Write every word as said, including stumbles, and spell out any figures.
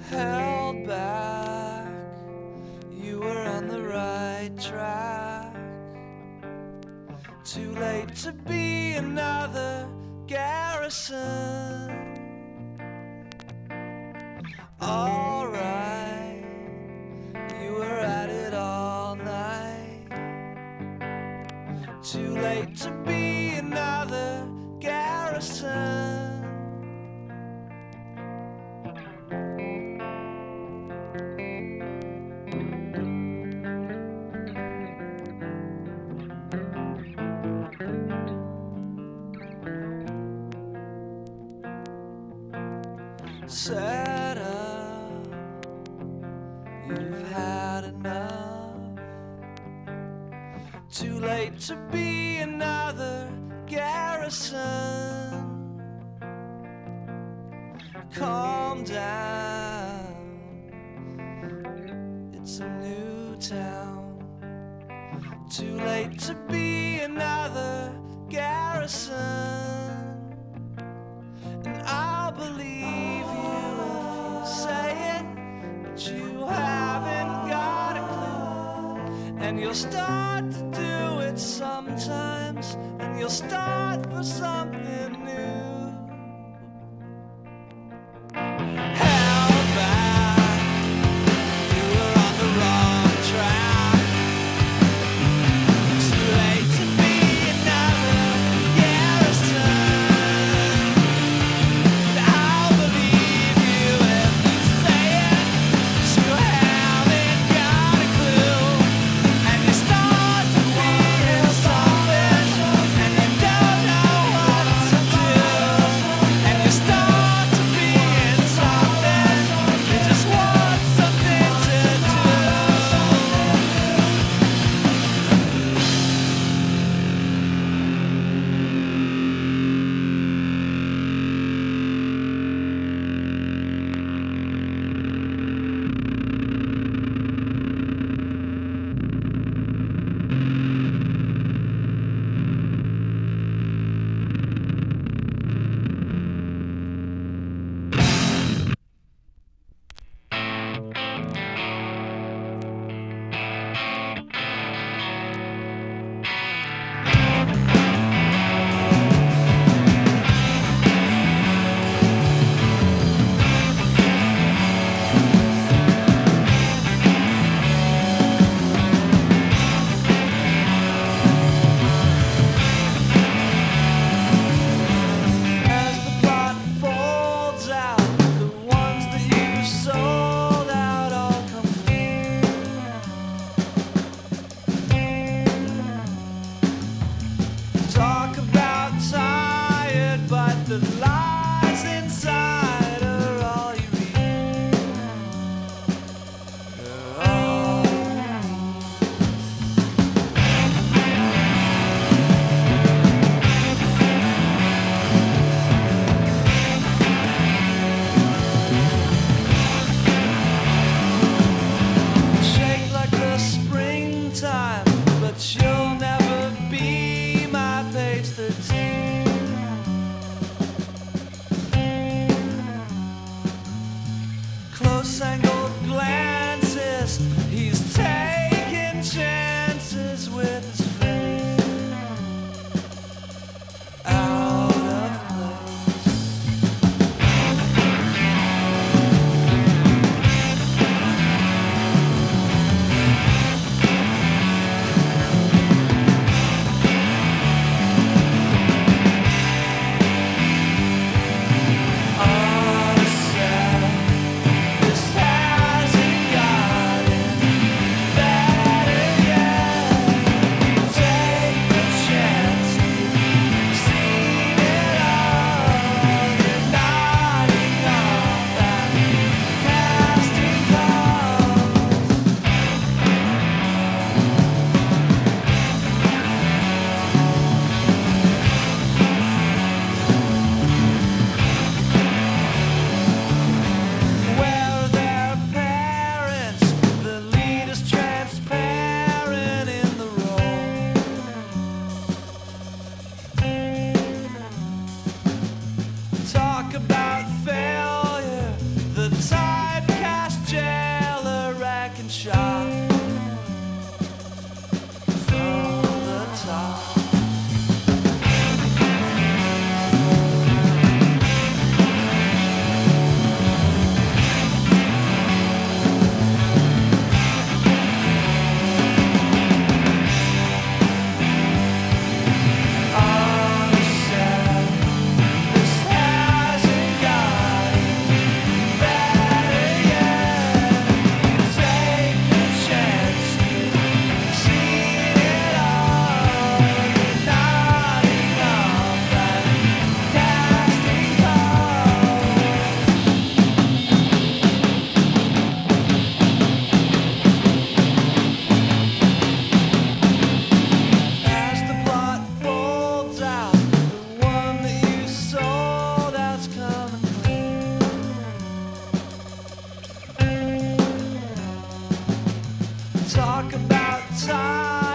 held back. You were on the right track. Too late to be another Garrison. Alright, you were at it all night. Too late to be another Garrison. Set up, you've had enough. Too late to be another Garrison. Calm down, it's a new town. Too late to be another Garrison. And I'll believe you haven't got a clue, and you'll start to do it sometimes, and you'll start for something new. Held back, you were on the wrong track. Too late to be another Garrison. And I'll believe you if you say it. You haven't got a clue, and you start to feel something, and you don't know what to do, and you start to feel something, you just want something to do. As the plot folds out, the ones that you sold out all come through. Talk about tired, but the lies inside are all you read. They're all you shake like the springtime, but you'll never be my page thirteen. Close angled glances, he's taking chances with his face. Out of place. On a set, this house talk about time.